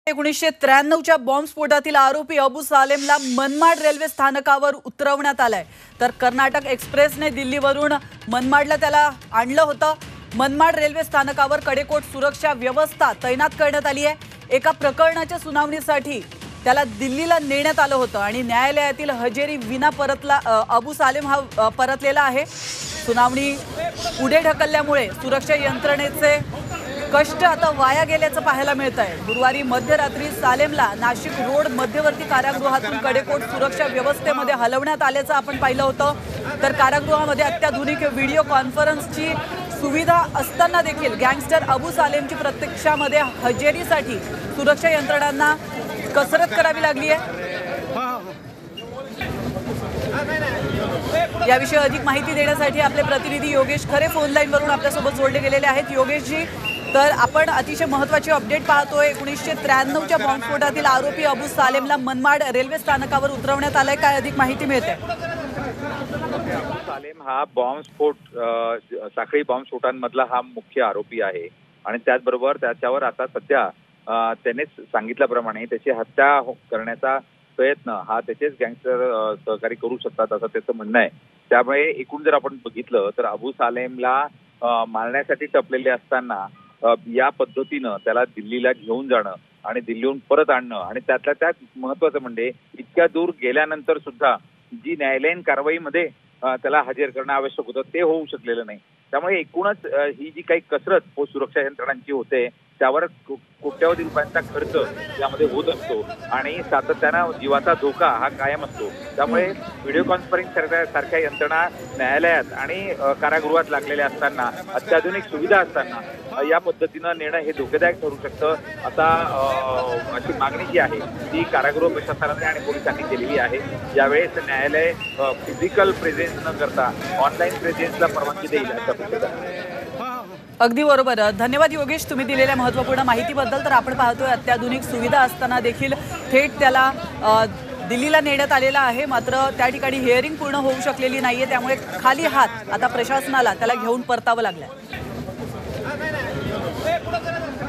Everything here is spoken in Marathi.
1993च्या बॉम्बस्फोटातील आरोपी अबू सालेमला मनमाड रेल्वे स्थानकावर उतरवण्यात आलाय। तर कर्नाटक एक्सप्रेसने दिल्लीवरून मनमाडला त्याला आणलं होतं। मनमाड रेल्वे स्थानकावर कडेकोट सुरक्षा व्यवस्था तैनात करण्यात आली आहे। एका प्रकरणाच्या सुनावणीसाठी त्याला दिल्लीला नेण्यात आलं होतं आणि न्यायालयातील हजेरी विना अबू सालेम हा परतलेला आहे। सुनावणी पुढे ढकलल्यामुळे सुरक्षा यंत्रणेचे कष्ट आता वाया गेल्याचं पाहायला मिळतंय। गुरुवारी मध्यरात्री सालेमला नाशिक रोड मध्यवर्ती कारागृहातून कडेकोट सुरक्षा व्यवस्थेमध्ये हलवण्यात आल्याचं आपण पाहिलं होतं। तर कारागृहामध्ये अत्याधुनिक व्हिडिओ कॉन्फरन्सची सुविधा असताना देखील गँगस्टर अबू सालेमची प्रत्यक्षामध्ये हजेरीसाठी सुरक्षा यंत्रणांना कसरत करावी लागली आहे। याविषयी अधिक माहिती देण्यासाठी आपले प्रतिनिधी योगेश खरे फोन लाईनवरून आपल्यासोबत जोडले गेलेले आहेत। योगेशजी, तर आपण अतिशय महत्त्वाची अपडेट पाहतोय। 1993च्या बॉम्बस्फोटातील आरोपी अबू सालेमला मनमाड रेल्वे स्थानकावर उतरवण्यात आलंय, काय अधिक माहिती मिळते? सालेम हा बॉम्बस्फोट साखळी बॉम्बस्फोटांमधला हा मुख्य आरोपी आहे आणि त्याचबरोबर त्याच्यावर आता सध्या त्यानेच सांगितल्याप्रमाणे त्याची हत्या करण्याचा प्रयत्न हा त्याचेच गँगस्टर सहकारी करू शकतात असं त्याचं म्हणणं आहे। त्यामुळे एकूण जर आपण बघितलं तर अबू सालेमला मारण्यासाठी टपलेले असताना या पद्धतीनं त्याला दिल्लीला घेऊन जाणं आणि दिल्लीहून परत आणणं आणि त्यातल्या त्यात महत्वाचं म्हणजे इतक्या दूर गेल्यानंतर सुद्धा जी न्यायालयीन कारवाईमध्ये त्याला हजर करणं आवश्यक होतं ते होऊ शकलेलं नाही। त्यामुळे एकूणच ही जी काही कसरत सुरक्षा यंत्रणांची होते त्यावर कोट्यावधी रुपयांचा खर्च यामध्ये होत असतो आणि सातत्यानं जीवाचा धोका हा कायम असतो। त्यामुळे व्हिडिओ कॉन्फरन्सिंग सारख्या यंत्रणा न्यायालयात आणि कारागृहात लागलेल्या असताना अत्याधुनिक सुविधा असताना या पद्धतीनं नेणं हे धोकेदायक ठरू शकतं। आता अशी मागणी जी आहे ती कारागृह प्रशासनाने आणि पोलिसांनी केलेली आहे। यावेळेस न्यायालय फिजिकल प्रेझेन्स न करता ऑनलाईन प्रेझेन्सला परवानगी देईल अशा पद्धतीने। अगदी बरोबर, धन्यवाद योगेश तुम्ही दिलेल्या महत्त्वपूर्ण माहितीबद्दल। तर आपण पाहतोय अत्याधुनिक सुविधा असताना देखील थेट त्याला दिल्लीला नेण्यात आलेला आहे, मात्र त्या ठिकाणी हिअरिंग पूर्ण होऊ शकलेली नाहीये, त्यामुळे खाली हात आता प्रशासनाला त्याला घेऊन परतावं लागलंय।